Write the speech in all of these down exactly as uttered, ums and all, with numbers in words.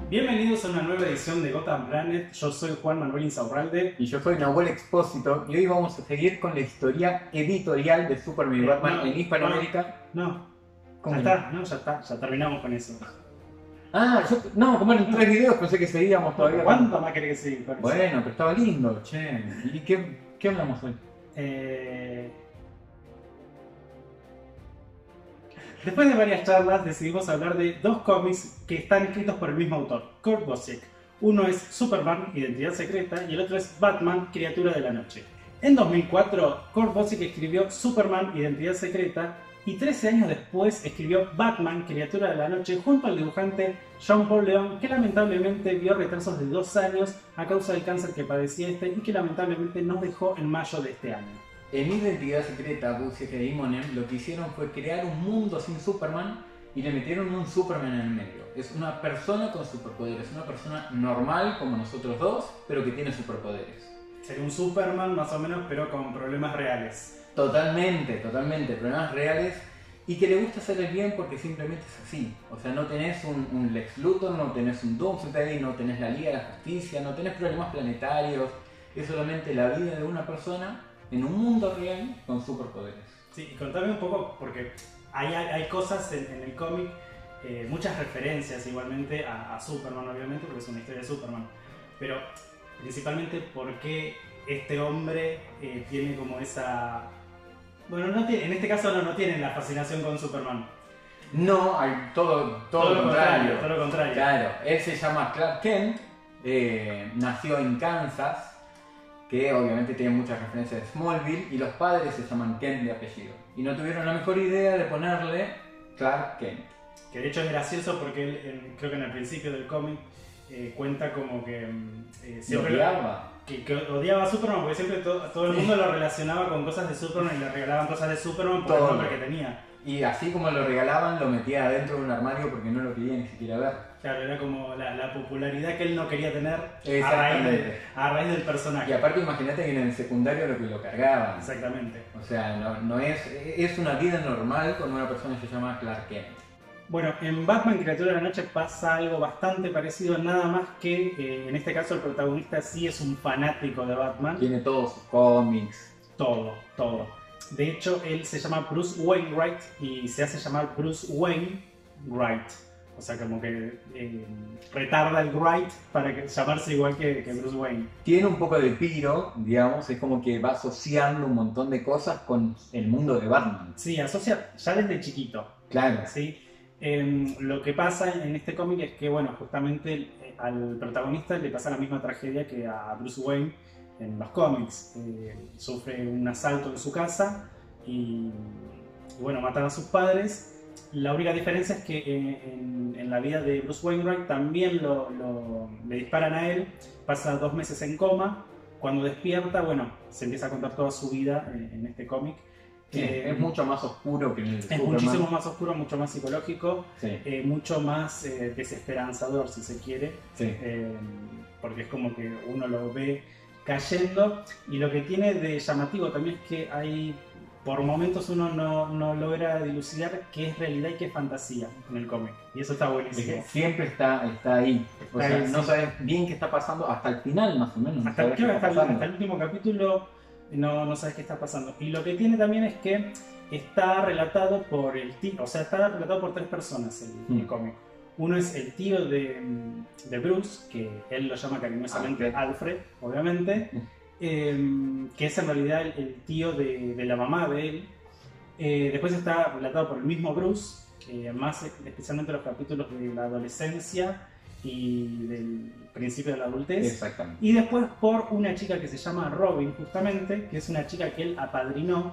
Bienvenidos a una nueva edición de Gotham Planet. Yo soy Juan Manuel Insaurralde. Y yo soy Nahuel Expósito. Y hoy vamos a seguir con la historia editorial de Superman y Eh, Batman no, en Hispanoamérica. No, ¿Cómo ya no? está, no, ya está, ya terminamos con eso. Ah, yo, no, como eran tres videos, pensé que seguíamos todavía. ¿Cuánto más querés que siga con eso? Bueno, pero estaba lindo, che. ¿Y qué, qué hablamos hoy? Eh... Después de varias charlas decidimos hablar de dos cómics que están escritos por el mismo autor, Kurt Busiek. Uno es Superman, Identidad Secreta, y el otro es Batman, Criatura de la Noche. En dos mil cuatro, Kurt Busiek escribió Superman, Identidad Secreta, y trece años después escribió Batman, Criatura de la Noche, junto al dibujante Jean Paul Leon, que lamentablemente vio retrasos de dos años a causa del cáncer que padecía este y que lamentablemente nos dejó en mayo de este año. En Identidad Secreta, Busiek y Immonen lo que hicieron fue crear un mundo sin Superman y le metieron un Superman en el medio. Es una persona con superpoderes, una persona normal como nosotros dos, pero que tiene superpoderes. Sería un Superman más o menos, pero con problemas reales. Totalmente, totalmente, problemas reales y que le gusta hacer el bien porque simplemente es así. O sea, no tenés un, un Lex Luthor, no tenés un Doomsday, no tenés la Liga de la Justicia, no tenés problemas planetarios. Es solamente la vida de una persona en un mundo real con superpoderes. Sí, y contame un poco, porque hay, hay, hay cosas en, en el cómic, eh, muchas referencias igualmente a, a Superman, obviamente, porque es una historia de Superman. Pero principalmente, ¿por qué este hombre eh, tiene como esa... Bueno, no tiene, en este caso no, no tiene la fascinación con Superman. No, hay todo, todo, Todo lo lo contrario. contrario, todo lo contrario. Claro, él se llama Clark Kent, eh, nació en Kansas, que obviamente tiene muchas referencias de Smallville, y los padres se llaman Kent de apellido. Y no tuvieron la mejor idea de ponerle Clark Kent. Que de hecho es gracioso porque él, en- creo que en el principio del cómic eh, cuenta como que eh, siempre Lo odiaba. Que, que odiaba a Superman porque siempre to- todo el mundo lo relacionaba con cosas de Superman y le regalaban cosas de Superman por Todo. el nombre que tenía. Y así como lo regalaban, lo metía adentro de un armario porque no lo quería ni siquiera ver. Claro, era como la, la popularidad que él no quería tener a raíz, de- Exactamente. a raíz del personaje. Y aparte imagínate que en el secundario lo que lo cargaban. Exactamente. O sea, no, no es, es una vida normal con una persona que se llama Clark Kent. Bueno, en Batman Criatura de la Noche pasa algo bastante parecido, nada más que eh, en este caso el protagonista sí es un fanático de Batman. Tiene todos sus cómics. Todo, todo. De hecho, él se llama Bruce Wainwright y se hace llamar Bruce Wayne Wright. O sea, como que eh, retarda el Wright para que, llamarse igual que, que Bruce Wayne. Tiene un poco de piro, digamos, es como que va asociando un montón de cosas con el mundo de Batman. Sí, asocia ya desde chiquito. Claro. ¿Sí? Eh, lo que pasa en este cómic es que, bueno, justamente eh, al protagonista le pasa la misma tragedia que a Bruce Wayne en los cómics. Eh, sufre un asalto en su casa y, y, bueno, matan a sus padres. La única diferencia es que eh, en, en la vida de Bruce Wainwright también lo, lo- le disparan a él, pasa dos meses en coma. Cuando despierta, bueno, se empieza a contar toda su vida en, en este cómic. Sí, Eh, es mucho más oscuro que en el es Superman. muchísimo más oscuro, mucho más psicológico. Sí, Eh, mucho más eh, desesperanzador, si se quiere, sí. eh, porque es como que uno lo ve cayendo. Y lo que tiene de llamativo también es que hay, por momentos uno no, no logra dilucidar qué es realidad y qué es fantasía en el cómic. Y eso está Es buenísimo. que siempre está, está ahí. O Está sea, ahí, no sí. sabes bien qué está pasando hasta el final, más o menos. no Hasta, sabes creo qué que está hasta, el, pasando. hasta el último capítulo no, no sabes qué está pasando. Y lo que tiene también es que está relatado por el tío, o sea, está relatado por tres personas el, el Mm. cómic. Uno es el tío de, de Bruce, que él lo llama cariñosamente Alfred. Alfred, obviamente, Mm. eh, que es en realidad el, el tío de, de la mamá de él. Eh, después está relatado por el mismo Bruce, eh, más especialmente los capítulos de la adolescencia y del principio de la adultez. Exactamente. Y después por una chica que se llama Robin, justamente, que es una chica que él apadrinó,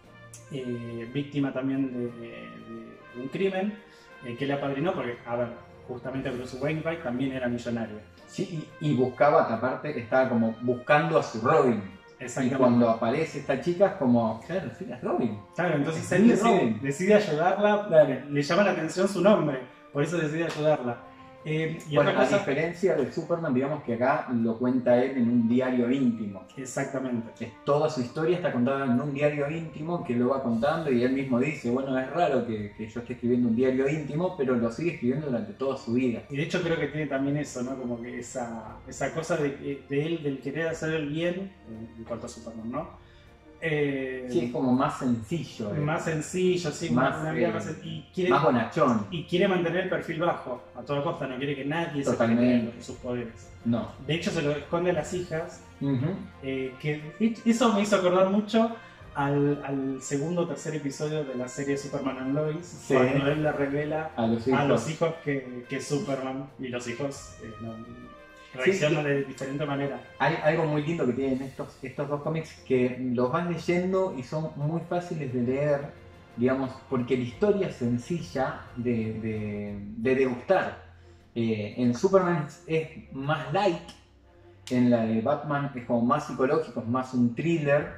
eh, víctima también de, de un crimen, eh, que él apadrinó porque, a ver, justamente Bruce Wainwright también era millonario. Sí, y, y buscaba, aparte, estaba como buscando a su Robin. Y Exactamente. cuando aparece esta chica es como, claro, sí, es Robin. Claro, entonces Es él muy decide, Robin. decide ayudarla, Claro. le llama la atención su nombre, por eso decide ayudarla. Eh, y Bueno, otra a cosa, diferencia de Superman, digamos que acá lo cuenta él en un diario íntimo. exactamente. Es, toda su historia está contada en un diario íntimo que lo va contando y él mismo dice, bueno, es raro que, que yo esté escribiendo un diario íntimo, pero lo sigue escribiendo durante toda su vida. Y de hecho creo que tiene también eso, ¿no? Como que esa, esa cosa de, de él, del querer hacer el bien, en cuanto a Superman, ¿no? Eh, Sí, es como más sencillo. eh. más sencillo, sí, Más, una vida eh, más sen- y quiere, Más bonachón. y quiere mantener el perfil bajo a toda costa, no quiere que nadie Totalmente. se sus poderes. No. De hecho se lo esconde a las hijas, Ujú. eh, que eso me hizo acordar mucho al, al segundo o tercer episodio de la serie Superman and Lois, Sí. cuando él le revela A los hijos. a los hijos que, que es Superman, y los hijos eh, no, reaccionan Sí, de diferente manera. Hay algo muy lindo que tienen estos, estos dos cómics que los vas leyendo y son muy fáciles de leer, digamos, porque la historia es sencilla de, de, de degustar. Eh, en Superman es, es más light, en la de Batman es como más psicológico, es más un thriller,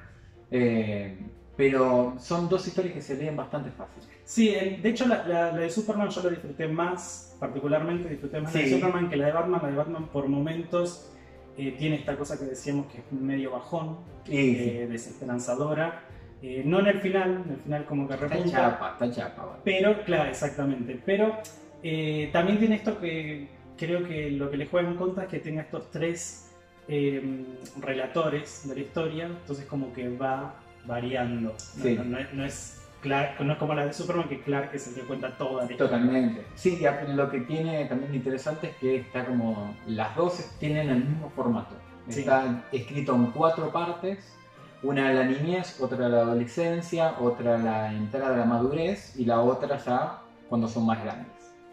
eh, pero son dos historias que se leen bastante fácil. Sí, el- de hecho la, la- la de Superman yo la disfruté más, particularmente disfruté más la de Sí. Superman que la de Batman. La de Batman por momentos eh, tiene esta cosa que decíamos que es medio bajón, Sí, eh, desesperanzadora. Eh, no en el final, en el final como que Está repunta, chapa, está chapa. Bueno. pero claro, exactamente. Pero eh, también tiene esto que creo que lo que le juega en contra es que tenga estos tres eh, relatores de la historia, entonces como que va variando. No, Sí. no- no es, no es Clark, no es como la de Superman, que Clark es el que cuenta toda la historia. Totalmente. Sí, y a- lo que tiene también interesante es que está como. Las dos tienen el mismo formato. Sí. Está escrito en cuatro partes: una a la niñez, otra a la adolescencia, otra a la entrada a la madurez y la otra ya cuando son más grandes.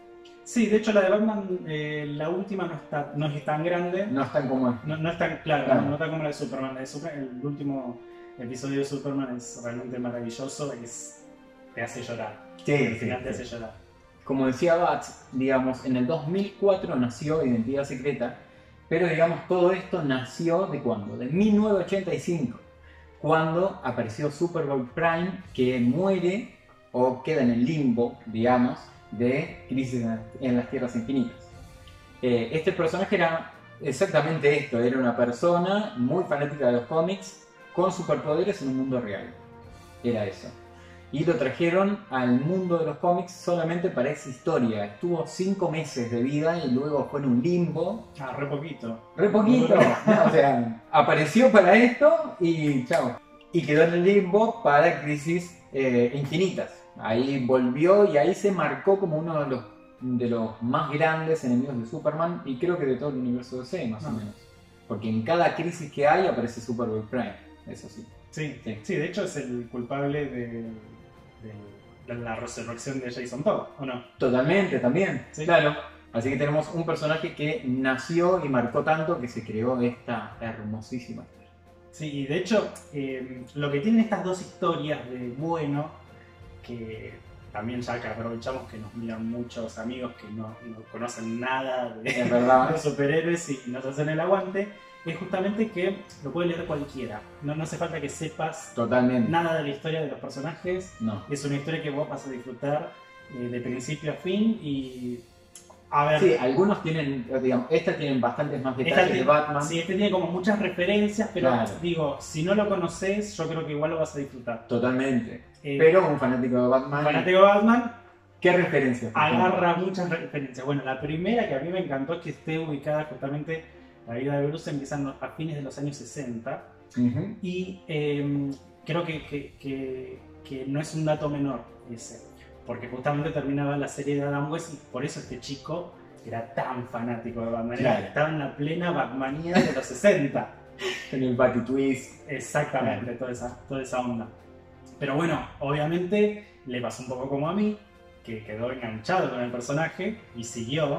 Sí, de hecho la de Batman, eh, la última no, está, no es tan grande, No están como. no, no es tan claro, Claro. no, no está como la de Superman. La de Superman, el último episodio de Superman es realmente maravilloso, es, te hace llorar. Sí, Al sí, final te sí. hace llorar. Como decía Bats, digamos, en el dos mil cuatro nació Identidad Secreta, pero digamos, todo esto nació ¿de cuándo? De mil novecientos ochenta y cinco, cuando apareció Superboy Prime, que muere o queda en el limbo, digamos, de Crisis en las Tierras Infinitas. Eh, este personaje era exactamente esto, era una persona muy fanática de los cómics, con superpoderes en un mundo real. Era eso. Y lo trajeron al mundo de los cómics solamente para esa historia. Estuvo cinco meses de vida y luego fue en un limbo. Ah, re poquito. Re poquito. No, o sea, apareció para esto y chao. Y quedó en el limbo para Crisis eh, Infinitas. Ahí volvió y ahí se marcó como uno de los, de los más grandes enemigos de Superman y creo que de todo el universo D C, más Ah. o menos. Porque en cada crisis que hay aparece Superboy Prime, eso sí. Sí, Sí. sí, de hecho es el culpable de, de la resurrección de Jason Todd, ¿o no? Totalmente, también. Sí. Claro. Así que tenemos un personaje que nació y marcó tanto que se creó esta hermosísima historia. Sí, y de hecho, eh, lo que tienen estas dos historias de bueno, que también ya que aprovechamos que nos miran muchos amigos que no, no conocen nada de, Es verdad. de superhéroes y nos hacen el aguante, es justamente que lo puede leer cualquiera. No, no hace falta que sepas Totalmente. nada de la historia de los personajes. No. Es una historia que vos vas a disfrutar eh, de principio a fin y... A ver, Sí, algunos tienen, digamos, estas tienen bastantes más esta detalles tiene- de Batman. sí, este tiene como muchas referencias, pero Claro. digo, si no lo conoces, yo creo que igual lo vas a disfrutar. Totalmente. Eh, Pero un fanático de Batman. fanático de Batman ¿Qué referencias? por ejemplo? agarra muchas referencias. Bueno, la primera que a mí me encantó es que esté ubicada justamente, la vida de Bruce empieza a fines de los años sesenta Ujú. y eh, creo que, que- que- que no es un dato menor ese, porque justamente terminaba la serie de Adam West y por eso este chico era tan fanático de Batman. Era- Claro. Estaba en la plena Batmanía de los sesenta. En el Batitwist. Exactamente, toda esa, toda esa onda. Pero bueno, obviamente le pasó un poco como a mí, que quedó enganchado con el personaje y siguió.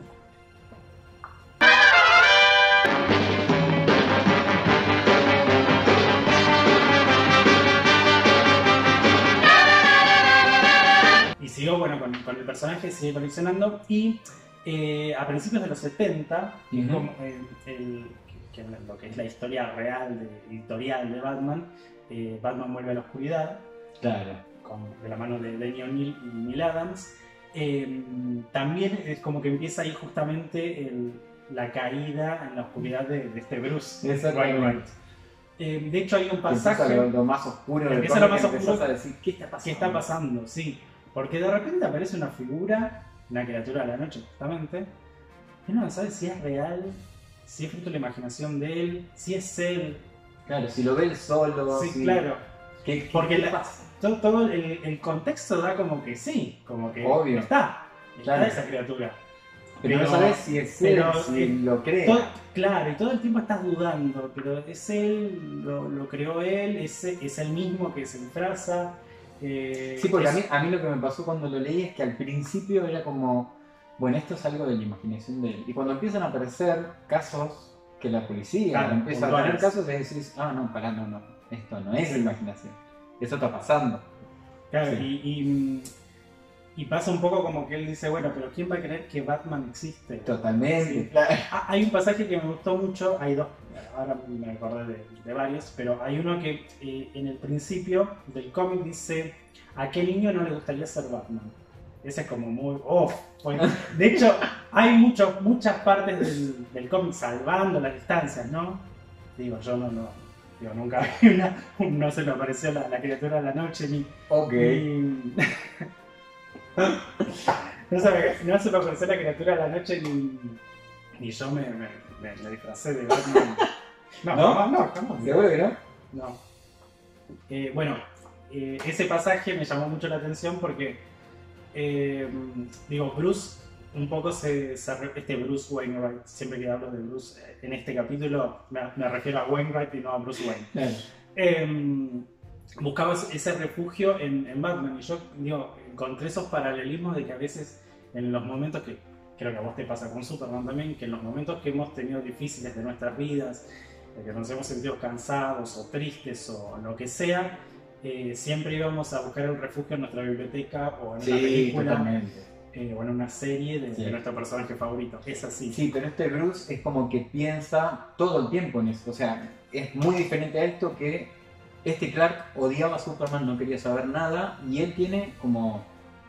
Y siguió, bueno, con, con el personaje, sigue coleccionando y eh, a principios de los setenta, que es Ujú. como, eh, el- que- que lo que es la historia real, de, editorial de Batman, eh, Batman vuelve a la oscuridad, Claro. con- de la mano de Denny O'Neil y Neil Adams, Eh, también es como que empieza ahí justamente el, la caída en la oscuridad de, de este Bruce Wainwright. Eh, de hecho hay un pasaje... Empieza lo, lo más oscuro del empieza lo más cómic, oscuro empezás a decir, ¿qué está pasando? ¿Qué está pasando? Sí, porque de repente aparece una figura, una criatura de la noche justamente, y uno no sabe si es real, si es fruto de la imaginación de él, si es él. Claro, si lo ve él solo. Sí, si... claro. ¿Qué, qué, porque ¿qué la, pasa? todo, todo el, el contexto da como que sí, como que Obvio. está, está Claro. esa criatura. Pero, pero no sabes si es él, pero, si eh, lo crea. Todo, claro, y todo el tiempo estás dudando, pero es él, lo, lo creó él, es, es el mismo que se disfraza. Eh, Sí, porque es, a mí, a mí lo que me pasó cuando lo leí es que al principio era como, bueno, esto es algo de la imaginación de él. Y cuando empiezan a aparecer casos que la policía Claro, empieza a puntuales. tener casos, y decís, ah, no, pará, no, no, esto no es Sí. imaginación, eso está pasando. Claro, Sí. y, y, y pasa un poco como que él dice, bueno, pero ¿quién va a creer que Batman existe? Totalmente, Sí. claro. Ah, hay un pasaje que me gustó mucho, hay dos, ahora me acordé de, de varios, pero hay uno que eh, en el principio del cómic dice, ¿a qué niño no le gustaría ser Batman? Ese es como muy... Oh, bueno. De hecho, hay mucho, muchas partes del, del cómic salvando las distancias, ¿no? Digo, yo no, no, digo, nunca vi una, no se me apareció la, la criatura de la noche, ni... Ok. ni- no, se me, no se me apareció la criatura de la noche, ni, ni yo me, me, me, me disfracé de Batman. No, ¿No? no, no, jamás. ¿Seguro que no? No. Eh, bueno, eh, ese pasaje me llamó mucho la atención porque, eh, digo, Bruce, un poco se, se re- este Bruce Wainwright, siempre que hablo de Bruce eh, en este capítulo me, me refiero a Wainwright y no a Bruce Wayne. Claro. Eh, buscaba ese refugio en, en Batman y yo digo, encontré esos paralelismos de que a veces en los momentos que creo que a vos te pasa con Superman también, que en los momentos que hemos tenido difíciles de nuestras vidas, de que nos hemos sentido cansados o tristes o lo que sea, eh, siempre íbamos a buscar un refugio en nuestra biblioteca o en una Sí, película totalmente. eh, o en una serie de, Sí. de nuestro personaje favorito. Es así. Sí, pero este Bruce es como que piensa todo el tiempo en eso. O sea, es muy diferente a esto que este Clark odiaba a Superman, no quería saber nada, y él tiene como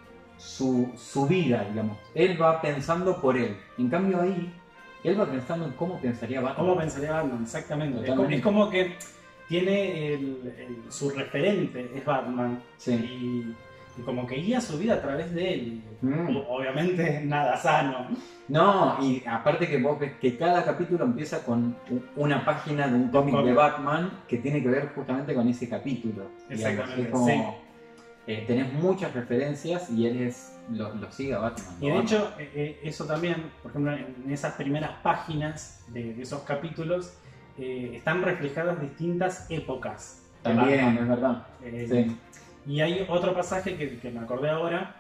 su, su vida, digamos. Él va pensando por él. En cambio ahí, él va pensando en cómo pensaría Batman. ¿Cómo pensaría Batman? Exactamente. Es como, Totalmente. es como que tiene el- el- su referente, es Batman. Sí. Y, y como que guía su vida a través de él. Mm. O- Obviamente nada sano. No, y aparte que vos ves que cada capítulo empieza con u- una página de un cómic de cómic. Batman que tiene que ver justamente con ese capítulo. digamos. Exactamente, Es como, sí. eh, tenés muchas referencias y él es, lo, lo sigue a Batman. Y lo de ama. hecho, eh, eh, eso también, por ejemplo, en esas primeras páginas de, de esos capítulos, eh, están reflejadas distintas épocas. de También, Batman. es verdad. Eh, Sí. Y hay otro pasaje que, que me acordé ahora,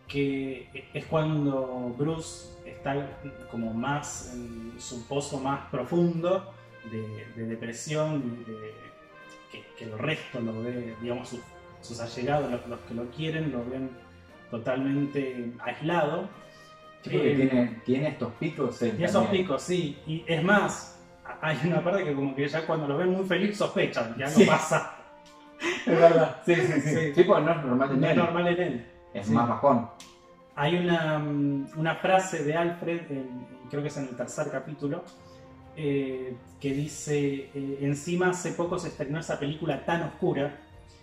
que es cuando Bruce está como más en su pozo más profundo de, de depresión, y de, que, que el resto lo ve, digamos, sus, sus allegados, los, los que lo quieren, lo ven totalmente aislado. Sí, porque Eh, tiene, tiene estos picos. él y esos también. picos, sí. Y es más, hay una parte que como que ya cuando lo ven muy feliz sospechan que algo Sí. pasa. Es verdad. Sí, sí, sí. Sí. Sí, porque no es normal en No es él. normal en él. Es Sí. más bajón. Hay una, mm, una frase de Alfred, en- creo que es en el tercer capítulo, eh, que dice, eh, encima hace poco se estrenó esa película tan oscura,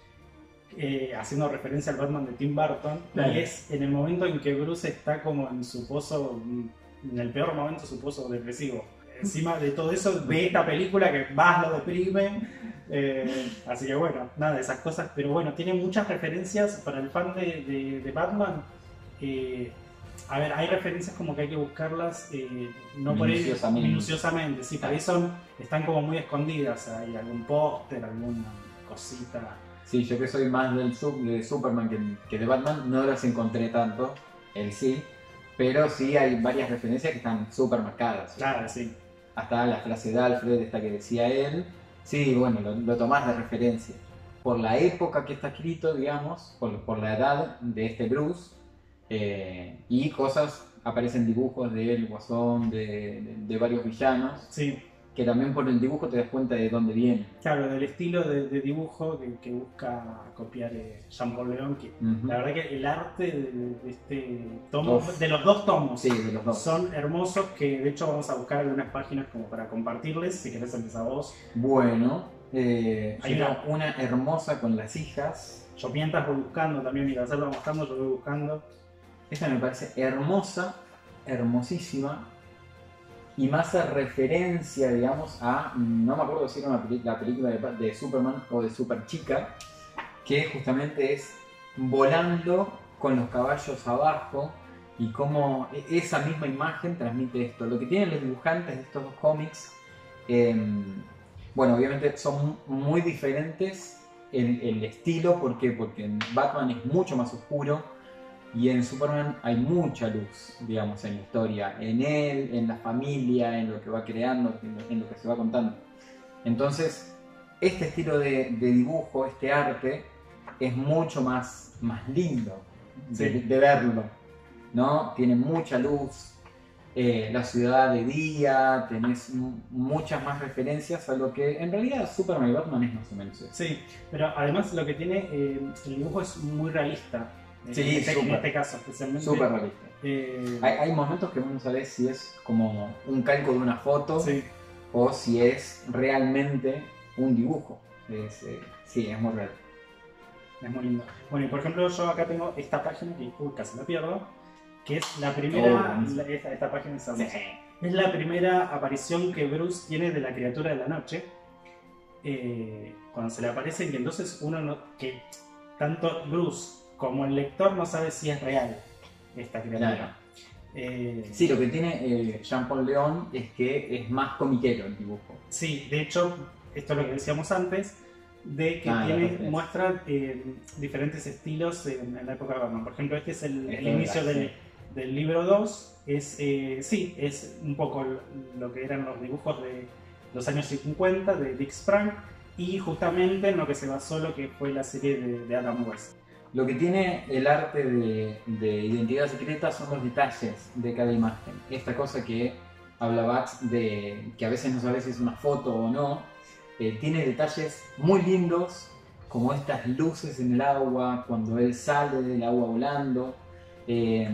eh, haciendo referencia al Batman de Tim Burton, Claro. y es en el momento en que Bruce está como en su pozo, mm, en el peor momento de su pozo depresivo. Encima de todo eso, ve esta película que más lo deprime. eh, así que bueno, nada de esas cosas. Pero bueno, tiene muchas referencias para el fan de, de- de Batman. eh, a ver, hay referencias como que hay que buscarlas eh, no por ahí Minuciosamente. minuciosamente. Sí, por ahí son, están como muy escondidas. Hay algún póster, alguna cosita. Sí, yo que soy más del sub, de Superman que, que de Batman, no las encontré tanto, él sí, pero sí hay varias referencias que están súper marcadas. Claro, sí. Hasta la frase de Alfred, esta que decía él, sí, bueno, lo, lo tomás de referencia. Por la época que está escrito, digamos, por, por la edad de este Bruce, eh, y cosas, aparecen dibujos del Guasón, de, de, de varios villanos, Sí. que también por el dibujo te das cuenta de dónde viene. Claro, del estilo de, de dibujo que, que busca copiar eh, Jean-Paul León, que Uh-huh. la verdad que el arte de, de este tomo, Uf. de los dos tomos, Sí, de los dos. son hermosos, que de hecho vamos a buscar algunas páginas como para compartirles, si querés empezar vos. Bueno, eh, Hay hay una- una, una hermosa con las hijas. Yo mientras voy buscando también, mientras él va mostrando, yo voy buscando. Esta me parece hermosa, hermosísima. Y más a referencia, digamos, a, no me acuerdo si era una peli- la película de, de Superman o de Superchica, que justamente es volando con los caballos abajo y cómo e- esa misma imagen transmite esto. Lo que tienen los dibujantes de estos dos cómics, eh, bueno, obviamente son muy diferentes en el estilo. ¿Por qué? Porque en Batman es mucho más oscuro. Y en Superman hay mucha luz, digamos, en la historia, en él, en la familia, en lo que va creando, en lo, en lo que se va contando. Entonces, este estilo de, de dibujo, este arte, es mucho más, más lindo de, Sí. de verlo, ¿no? Tiene mucha luz, eh, la ciudad de día, tenés m- muchas más referencias a lo que en realidad Superman y Batman es más o menos eso. Sí, pero además lo que tiene, eh, el dibujo es muy realista. En Sí, este, en súper. este caso, especialmente. Súper realista. eh, Hay, hay momentos que uno no sabe si es como un calco de una foto sí. o si es realmente un dibujo. Es, eh, sí, es muy real. Es muy lindo. Bueno, y por ejemplo, yo acá tengo esta página que uy, casi la pierdo, que es la primera. Oh, buenísimo. la- esta, esta página es hermosa. Es la primera aparición que Bruce tiene de la criatura de la noche. eh, cuando se le aparece, y entonces uno no. Que tanto Bruce como el lector no sabe si es real esta criatura. Claro. Eh, Sí, lo que tiene eh, Jean-Paul León es que es más comiquero el dibujo. Sí, de hecho, esto es lo que decíamos antes, de que Ah, la tiene, referencia. muestra eh, diferentes estilos en, en la época de Batman. Por ejemplo, este es el, Es el verdad, inicio sí. del, del libro dos. Es, eh, sí, es un poco lo, lo que eran los dibujos de los años cincuenta de Dick Sprang, y justamente en lo que se basó lo que fue la serie de, de Adam West. Lo que tiene el arte de, de Identidad Secreta son los detalles de cada imagen. Esta cosa que habla Bax de que a veces no sabes si es una foto o no. Eh, tiene detalles muy lindos, como estas luces en el agua, cuando él sale del agua volando, eh,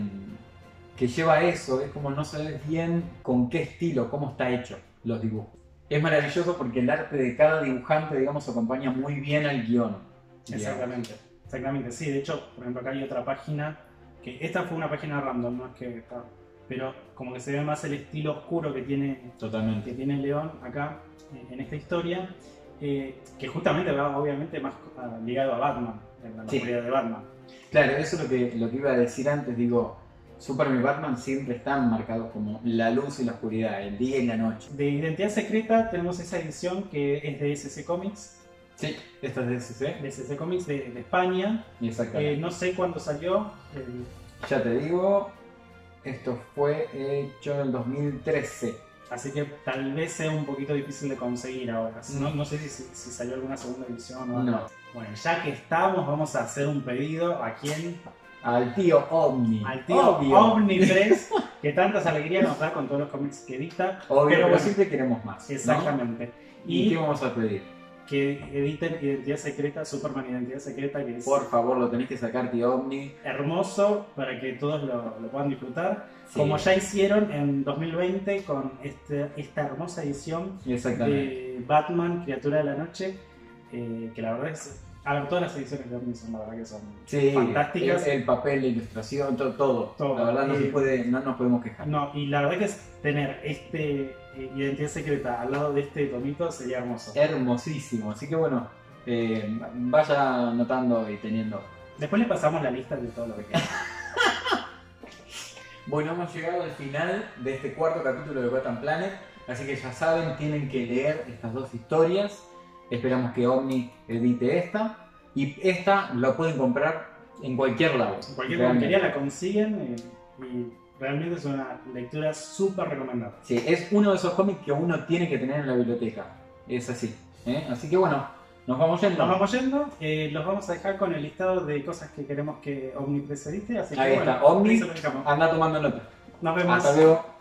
que lleva a eso. Es como no sabes bien con qué estilo, cómo está hecho los dibujos. Es maravilloso porque el arte de cada dibujante, digamos, acompaña muy bien al guión. digamos. Exactamente, exactamente. Sí, de hecho, por ejemplo, acá hay otra página, que esta fue una página random, no es que está, pero como que se ve más el estilo oscuro que tiene Totalmente. que tiene León acá eh, en esta historia, eh, que justamente va obviamente más ah, ligado a Batman, en la Sí. oscuridad de Batman. Claro, eso es lo que, lo que iba a decir antes. Digo, Superman y Batman siempre están marcados como la luz y la oscuridad, el día y la noche. De Identidad Secreta tenemos esa edición que es de S C Comics, Sí, esta es de S C. de S C Comics de, de España. Exactamente. Eh, no sé cuándo salió, eh, Ya te digo, esto fue hecho en el dos mil trece. así que tal vez sea un poquito difícil de conseguir ahora. No, no sé si, si, si salió alguna segunda edición o algo. No. Bueno, ya que estamos, vamos a hacer un pedido a quién. Al tío Omni. Al tío Obvio. Omni tres, que tantas alegrías nos da con todos los cómics que edita. Obvio, pero, bueno, siempre queremos más. ¿no? exactamente. ¿Y Y qué vamos a pedir? que editen Identidad Secreta, Superman Identidad Secreta, que es Por favor, lo tenés que sacar, tío Omni. hermoso para que todos lo, lo puedan disfrutar. Sí. Como ya hicieron en dos mil veinte con este, esta hermosa edición Exactamente. de Batman, Criatura de la Noche, eh, que la verdad es. A ver, todas las ediciones de Omni son la verdad que son Sí, fantásticas. El, el papel, la ilustración, todo, todo. Todo. La verdad no, Eh, se puede, no nos podemos quejar. No, y la verdad que es tener este eh, Identidad Secreta al lado de este tomito sería hermoso. Hermosísimo. Así que bueno, eh, vaya anotando y teniendo. Después le pasamos la lista de todo lo que queda. Bueno, hemos llegado al final de este cuarto capítulo de Gotham Planet. Así que ya saben, tienen que leer estas dos historias. Esperamos que Omni edite esta. Y esta la pueden comprar en cualquier lado. Cualquier realmente. tontería la consiguen eh, y realmente es una lectura súper recomendable. Sí, es uno de esos cómics que uno tiene que tener en la biblioteca. Es así. ¿eh? Así que bueno, nos vamos yendo. Nos vamos yendo, eh, los vamos a dejar con el listado de cosas que queremos que Omni tres edite, así que Ahí bueno, está, Omni. ahí se lo dejamos. Anda tomando nota. Nos vemos. Hasta luego.